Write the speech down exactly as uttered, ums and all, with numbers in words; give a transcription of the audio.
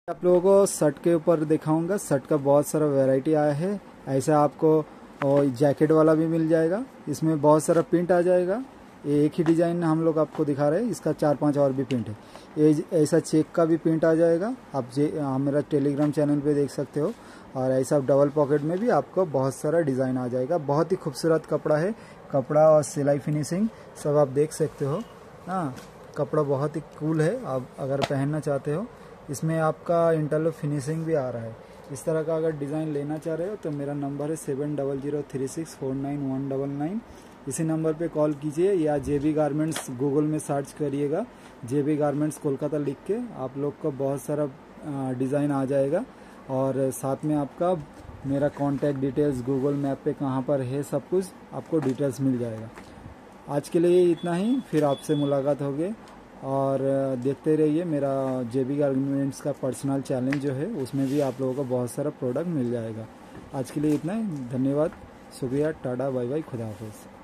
आप लोगों को शर्ट के ऊपर दिखाऊंगा। शर्ट का बहुत सारा वैरायटी आया है। ऐसा आपको और जैकेट वाला भी मिल जाएगा। इसमें बहुत सारा प्रिंट आ जाएगा। ये एक ही डिज़ाइन हम लोग आपको दिखा रहे हैं, इसका चार पांच और भी प्रिंट है। ये ऐसा चेक का भी प्रिंट आ जाएगा। आप जे मेरा टेलीग्राम चैनल पे देख सकते हो। और ऐसा डबल पॉकेट में भी आपको बहुत सारा डिज़ाइन आ जाएगा। बहुत ही खूबसूरत कपड़ा है। कपड़ा और सिलाई फिनिशिंग सब आप देख सकते हो। हाँ, कपड़ा बहुत ही कूल है। आप अगर पहनना चाहते हो, इसमें आपका इंटरलॉक फिनिशिंग भी आ रहा है। इस तरह का अगर डिज़ाइन लेना चाह रहे हो तो मेरा नंबर है seven double zero three six four nine one double nine. इसी नंबर पे कॉल कीजिए या जेबी गारमेंट्स गूगल में सर्च करिएगा। जेबी गारमेंट्स कोलकाता लिख के आप लोग को बहुत सारा डिज़ाइन आ जाएगा। और साथ में आपका मेरा कॉन्टैक्ट डिटेल्स, गूगल मैप पे कहाँ पर है, सब कुछ आपको डिटेल्स मिल जाएगा। आज के लिए इतना ही, फिर आपसे मुलाकात होगी। और देखते रहिए मेरा जेबी गारमेंट्स का पर्सनल चैनल जो है, उसमें भी आप लोगों को बहुत सारा प्रोडक्ट मिल जाएगा। आज के लिए इतना ही, धन्यवाद, शुक्रिया, टाटा, बाय बाय, खुदा हाफिज़।